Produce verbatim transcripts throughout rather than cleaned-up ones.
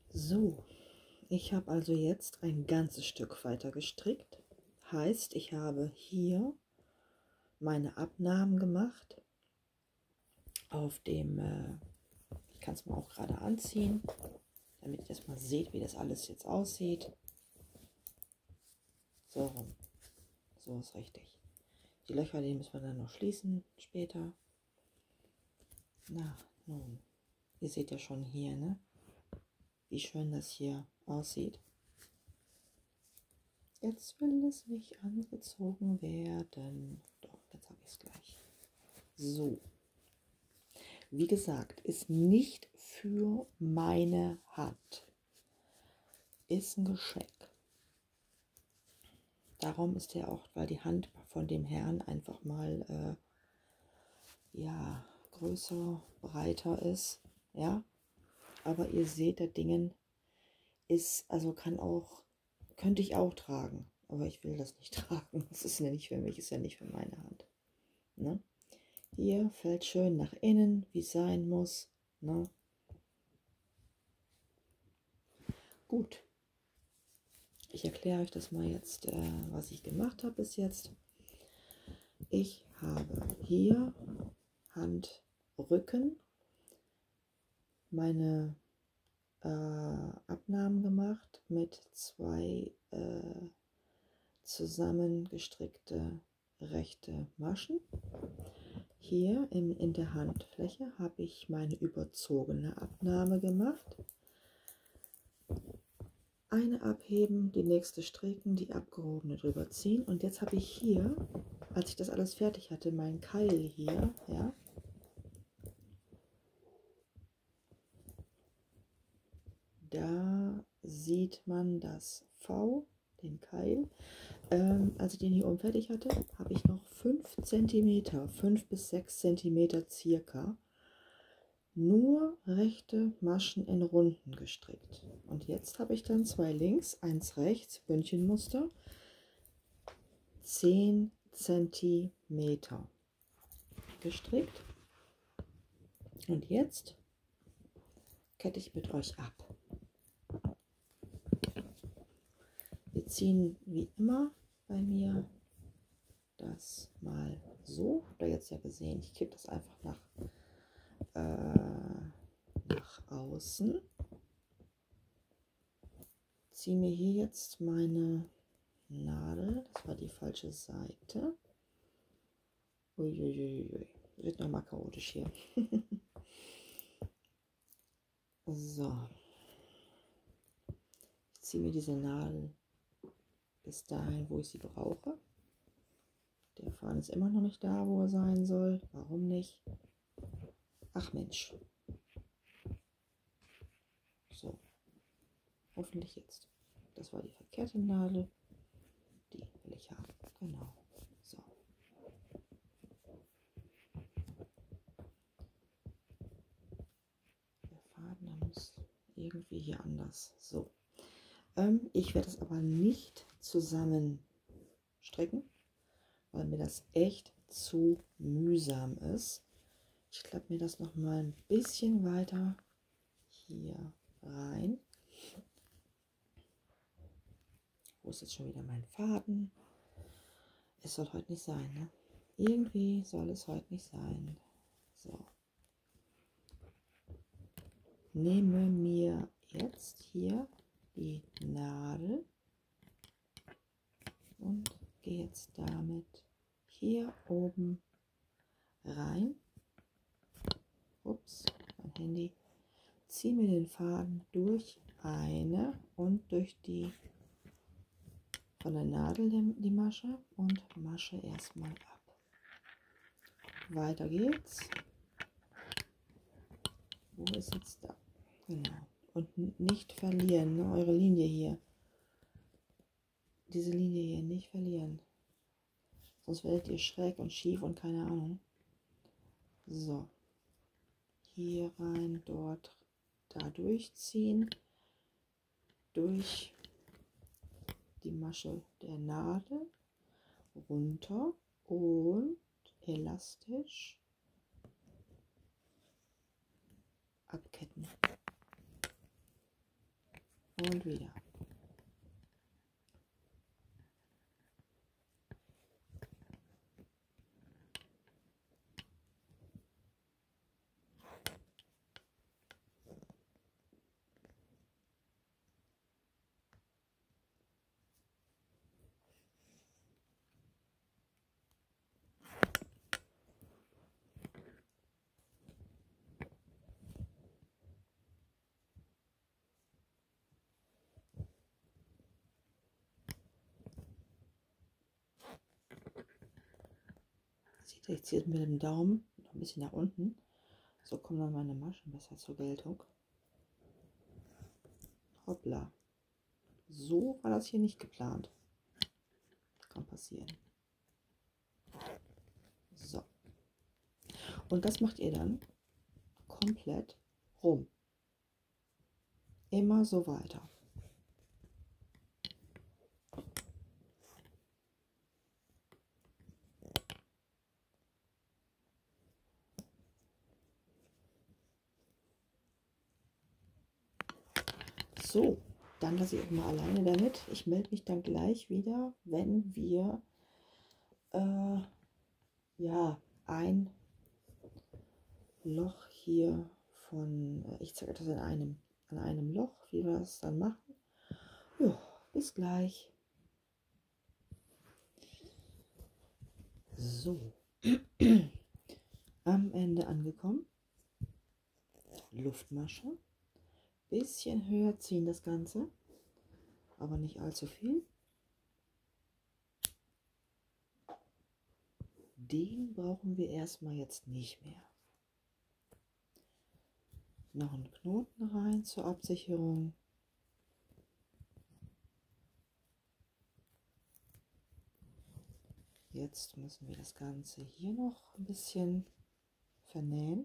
So, ich habe also jetzt ein ganzes Stück weiter gestrickt. Heißt, ich habe hier meine Abnahmen gemacht auf dem, äh, ich kann es mal auch gerade anziehen, damit ihr das mal seht, wie das alles jetzt aussieht. So rum, so ist richtig. Die Löcher, die müssen wir dann noch schließen später. Na, nun, ihr seht ja schon hier, ne? Wie schön das hier aussieht. Jetzt will es nicht angezogen werden. Doch, jetzt habe ich es gleich. So. Wie gesagt, ist nicht für meine Hand. Ist ein Geschenk. Darum ist er auch, weil die Hand von dem Herrn einfach mal äh, ja, größer, breiter ist. Ja. Aber ihr seht, der Dingen ist, also kann auch, könnte ich auch tragen. Aber ich will das nicht tragen. Das ist ja nicht für mich, ist ja nicht für meine Hand. Ne? Hier fällt schön nach innen, wie es sein muss. Ne? Gut. Ich erkläre euch das mal jetzt, äh, was ich gemacht habe bis jetzt. Ich habe hier Handrücken meine äh, Abnahmen gemacht mit zwei äh, zusammengestrickte rechte Maschen. Hier in, in der Handfläche habe ich meine überzogene Abnahme gemacht. Eine abheben, die nächste stricken, die abgehobene drüber ziehen. Und jetzt habe ich hier, als ich das alles fertig hatte, meinen Keil hier, ja. Da sieht man das V, den Keil. Ähm, als ich den hier oben fertig hatte, habe ich noch fünf Zentimeter, fünf bis sechs Zentimeter circa, nur rechte Maschen in Runden gestrickt. Und jetzt habe ich dann zwei links, eins rechts, Bündchenmuster, zehn Zentimeter gestrickt. Und jetzt kette ich mit euch ab. Wir ziehen wie immer bei mir das mal so. Habt ihr jetzt ja gesehen, ich kippe das einfach nach, äh, nach außen. Ziehe mir hier jetzt meine Nadel, das war die falsche Seite. Uiuiui, wird nochmal chaotisch hier. So. Ich ziehe mir diese Nadel bis dahin, wo ich sie brauche. Der Faden ist immer noch nicht da, wo er sein soll. Warum nicht? Ach Mensch. So. Hoffentlich jetzt. Das war die verkehrte Nadel. Die will ich haben. Genau. So. Der Faden, der muss irgendwie hier anders. So. Ähm, ich werde es aber nicht zusammen stricken, weil mir das echt zu mühsam ist. Ich klappe mir das noch mal ein bisschen weiter hier rein. Wo ist jetzt schon wieder mein Faden? Es soll heute nicht sein, ne? Irgendwie soll es heute nicht sein. So. Nehme mir jetzt hier die Nadel und gehe jetzt damit hier oben rein. Ups, mein Handy. Ziehe mir den Faden durch eine und durch die von der Nadel die Masche und Masche erstmal ab. Weiter geht's. Wo ist jetzt da? Genau. Und nicht verlieren, ne? Eure Linie hier. Diese Linie hier nicht verlieren. Sonst werdet ihr schräg und schief und keine Ahnung. So. Hier rein, dort, da durchziehen. Durch die Masche der Nadel. Runter und elastisch abketten. Und wieder. Seht ihr, ich ziehe es mit dem Daumen noch ein bisschen nach unten. So kommen dann meine Maschen besser zur Geltung. Hoppla. So war das hier nicht geplant. Kann passieren. So. Und das macht ihr dann komplett rum. Immer so weiter. So, dann lasse ich auch mal alleine damit. Ich melde mich dann gleich wieder, wenn wir äh, ja ein Loch hier von, äh, ich zeige das in einem, an einem Loch, wie wir das dann machen. Ja, bis gleich. So, am Ende angekommen. Luftmasche. Bisschen höher ziehen das Ganze, aber nicht allzu viel. Den brauchen wir erstmal jetzt nicht mehr. Noch einen Knoten rein zur Absicherung. Jetzt müssen wir das Ganze hier noch ein bisschen vernähen.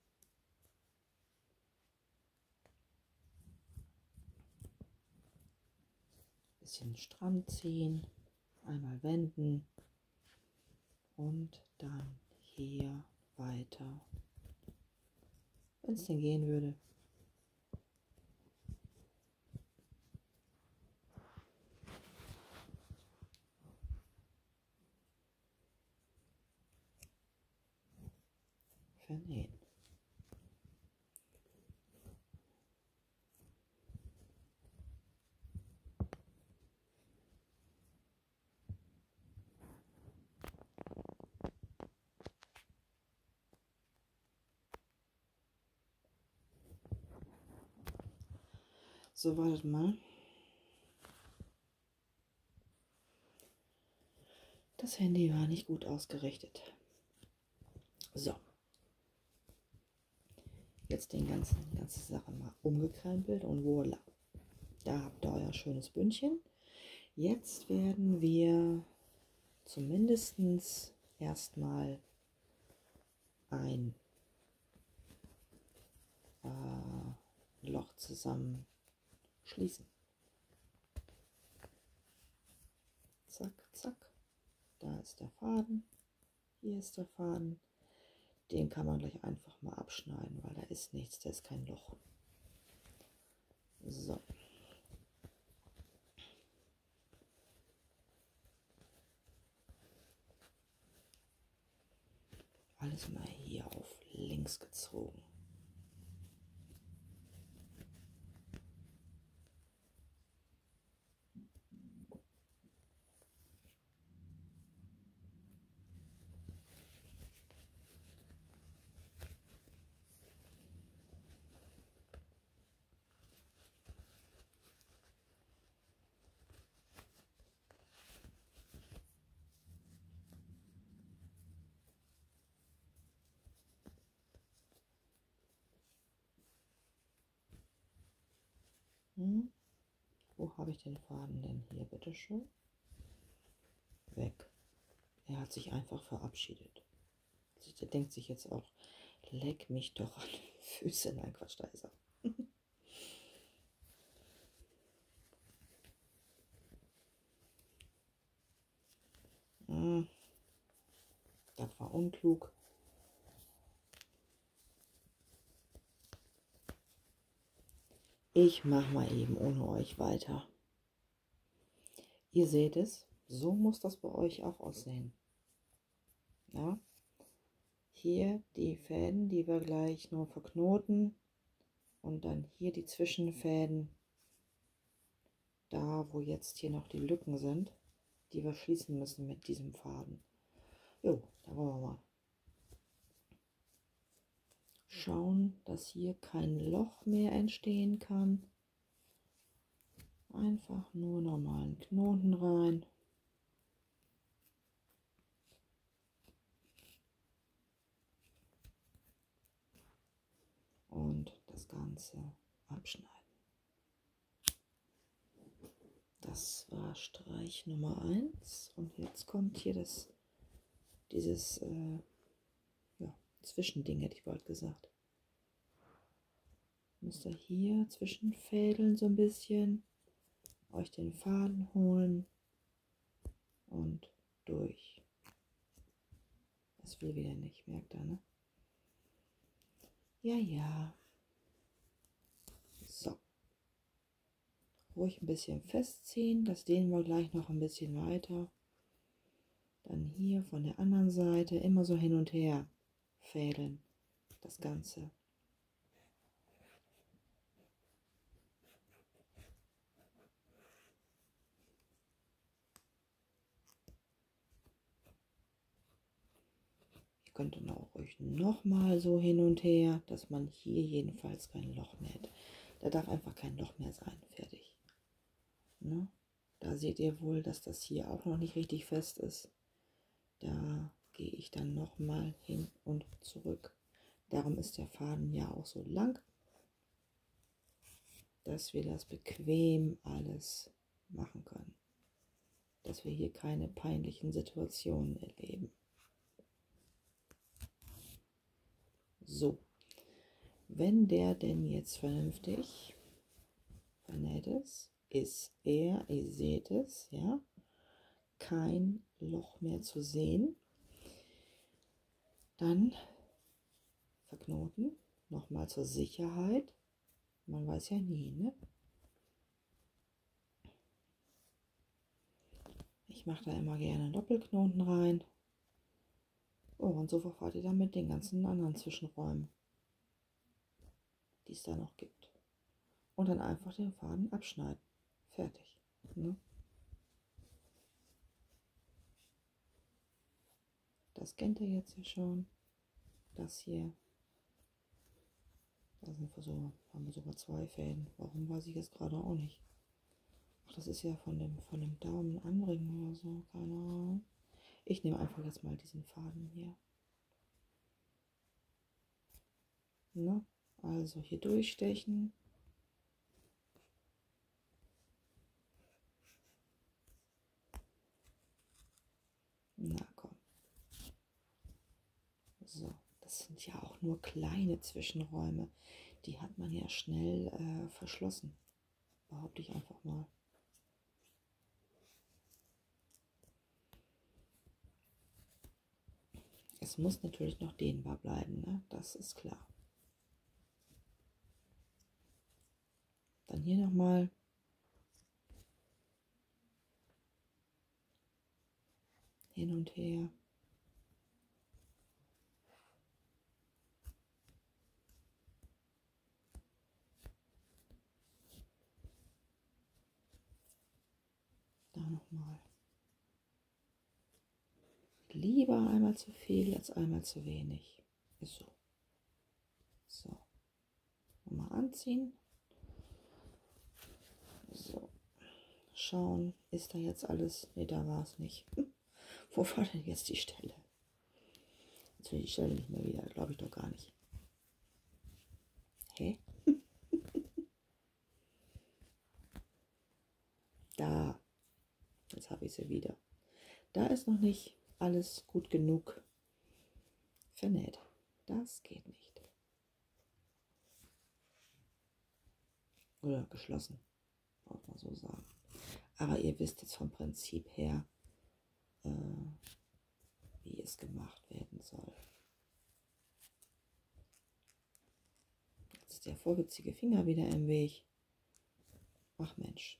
Bisschen stramm ziehen, einmal wenden und dann hier weiter, wenn es denn gehen würde. Vernähen. So, wartet mal. Das Handy war nicht gut ausgerichtet. So. Jetzt den ganzen, die ganze Sache mal umgekrempelt und voilà. Da habt ihr euer schönes Bündchen. Jetzt werden wir zumindest erstmal ein äh, Loch zusammen schließen. Zack, zack. Da ist der Faden. Hier ist der Faden. Den kann man gleich einfach mal abschneiden, weil da ist nichts, da ist kein Loch. So. Alles mal hier auf links gezogen. Hm. Wo habe ich den Faden denn hier? Bitte schön. Weg. Er hat sich einfach verabschiedet. Der denkt sich jetzt auch, leck mich doch an die Füße. Nein, Quatsch, da ist er. hm. Das war unklug. Ich mache mal eben ohne euch weiter. Ihr seht es, so muss das bei euch auch aussehen. Ja, hier die Fäden, die wir gleich nur verknoten und dann hier die Zwischenfäden, da wo jetzt hier noch die Lücken sind, die wir schließen müssen mit diesem Faden. Jo, da wollen wir mal schauen, dass hier kein Loch mehr entstehen kann. Einfach nur normalen Knoten rein. Und das Ganze abschneiden. Das war Streich Nummer eins. Und jetzt kommt hier das, dieses äh, ja, Zwischending, hätte ich bald gesagt. Müsst ihr hier zwischenfädeln so ein bisschen, euch den Faden holen und durch. Das will wieder nicht, merkt ihr, ne? Ja, ja. So. Ruhig ein bisschen festziehen, das dehnen wir gleich noch ein bisschen weiter. Dann hier von der anderen Seite immer so hin und her fädeln, das Ganze. Ihr könnt dann auch ruhig nochmal so hin und her, dass man hier jedenfalls kein Loch mehr hat. Da darf einfach kein Loch mehr sein, fertig. Ne? Da seht ihr wohl, dass das hier auch noch nicht richtig fest ist. Da gehe ich dann nochmal hin und zurück. Darum ist der Faden ja auch so lang, dass wir das bequem alles machen können. Dass wir hier keine peinlichen Situationen erleben. So, wenn der denn jetzt vernünftig vernäht ist, ist er, ihr seht es, ja, kein Loch mehr zu sehen. Dann verknoten, nochmal zur Sicherheit. Man weiß ja nie, ne? Ich mache da immer gerne Doppelknoten rein. Oh, und so verfahrt ihr dann mit den ganzen anderen Zwischenräumen, die es da noch gibt. Und dann einfach den Faden abschneiden. Fertig. Ne? Das kennt ihr jetzt ja schon. Das hier. Da sind wir so, haben wir sogar zwei Fäden. Warum, weiß ich jetzt gerade auch nicht. Ach, das ist ja von dem, von dem Daumen anbringen oder so. Keine Ahnung. Ich nehme einfach jetzt mal diesen Faden hier. Ne? Also hier durchstechen. Na komm. So, das sind ja auch nur kleine Zwischenräume. Die hat man ja schnell äh, verschlossen. Behaupte ich einfach mal. Es muss natürlich noch dehnbar bleiben, ne? Das ist klar. Dann hier nochmal. Hin und her. Da nochmal. Lieber einmal zu viel als einmal zu wenig. Ist so. So. Nochmal anziehen. So. Schauen, ist da jetzt alles? Ne, da war es nicht. Hm. Wo war denn jetzt die Stelle? Jetzt will ich die Stelle nicht mehr wieder. Glaube ich doch gar nicht. Hä? Da. Jetzt habe ich sie wieder. Da ist noch nicht alles gut genug vernäht. Das geht nicht. Oder geschlossen, muss man so sagen. Aber ihr wisst jetzt vom Prinzip her, äh, wie es gemacht werden soll. Jetzt ist der vorwitzige Finger wieder im Weg. Ach Mensch.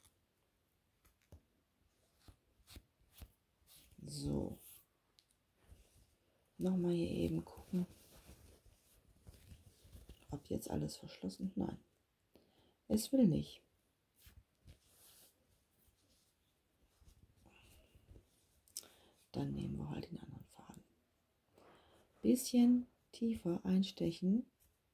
So. Nochmal hier eben gucken, ob jetzt alles verschlossen. Nein, es will nicht. Dann nehmen wir halt den anderen Faden. Bisschen tiefer einstechen.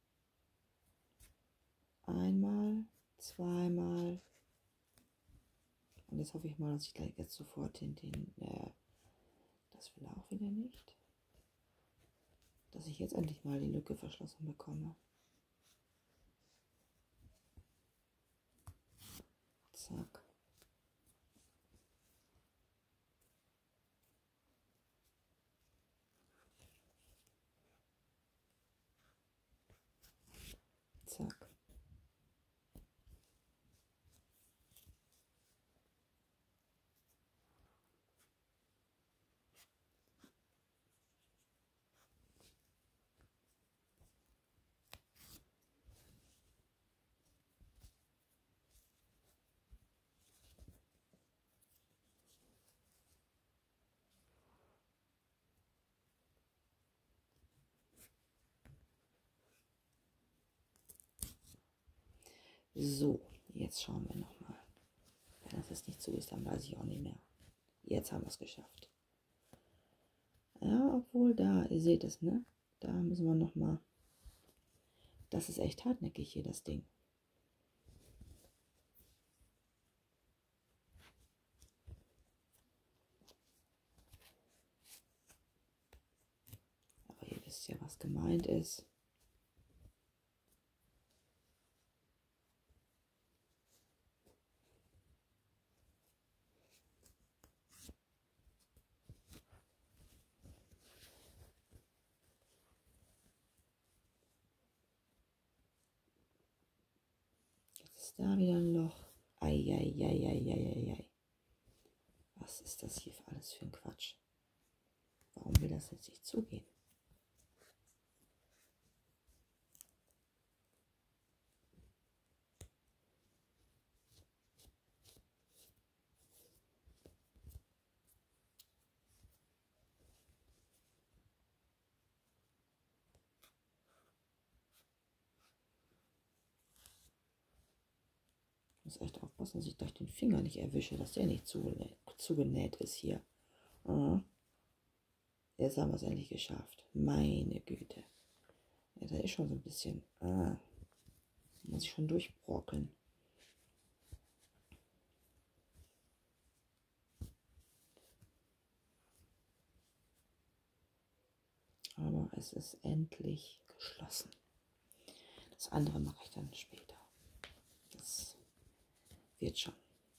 Einmal, zweimal. Und jetzt hoffe ich mal, dass ich gleich jetzt sofort den, den äh, das will er auch wieder nicht. Dass ich jetzt endlich mal die Lücke verschlossen bekomme. Zack. Zack. So, jetzt schauen wir nochmal. Wenn das jetzt nicht so ist, dann weiß ich auch nicht mehr. Jetzt haben wir es geschafft. Ja, obwohl da, ihr seht es, ne? Da müssen wir nochmal. Das ist echt hartnäckig hier, das Ding. Aber ihr wisst ja, was gemeint ist. Ist da wieder ein Loch? Eieieiei. Was ist das hier für alles für ein Quatsch? Warum will das jetzt nicht zugehen? Ich muss echt aufpassen, dass ich gleich den Finger nicht erwische, dass der nicht zugenäht, zugenäht ist hier. Aha. Jetzt haben wir es endlich geschafft. Meine Güte. Ja, da ist schon so ein bisschen. Ah, muss ich schon durchbrockeln. Aber es ist endlich geschlossen. Das andere mache ich dann später. Das wird schon.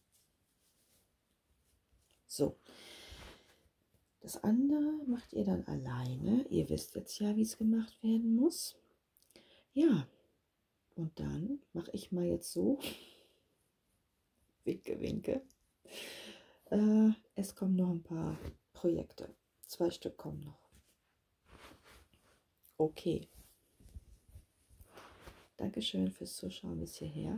So. Das andere macht ihr dann alleine. Ihr wisst jetzt ja, wie es gemacht werden muss. Ja. Und dann mache ich mal jetzt so. Winke, winke. Äh, es kommen noch ein paar Projekte. Zwei Stück kommen noch. Okay. Dankeschön fürs Zuschauen bis hierher.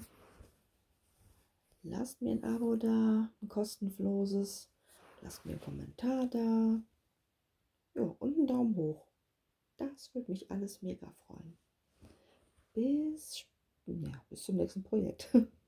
Lasst mir ein Abo da, ein kostenloses. Lasst mir einen Kommentar da. Ja, und einen Daumen hoch. Das würde mich alles mega freuen. Bis, ja, bis zum nächsten Projekt.